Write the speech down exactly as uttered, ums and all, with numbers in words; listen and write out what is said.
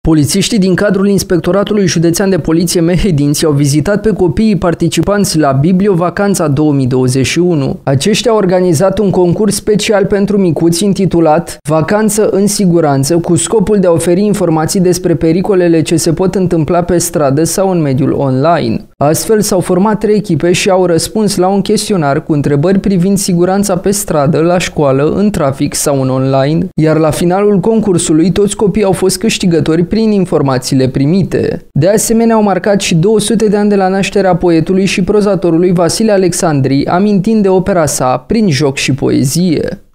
Polițiștii din cadrul Inspectoratului Județean de Poliție Mehedinți au vizitat pe copiii participanți la Bibliovacanța două mii douăzeci și unu. Aceștia au organizat un concurs special pentru micuți intitulat Vacanță în siguranță, cu scopul de a oferi informații despre pericolele ce se pot întâmpla pe stradă sau în mediul online. Astfel s-au format trei echipe și au răspuns la un chestionar cu întrebări privind siguranța pe stradă, la școală, în trafic sau în online, iar la finalul concursului toți copiii au fost câștigători prin informațiile primite. De asemenea, au marcat și două sute de ani de la nașterea poetului și prozatorului Vasile Alexandri, amintind de opera sa Prin joc și poezie.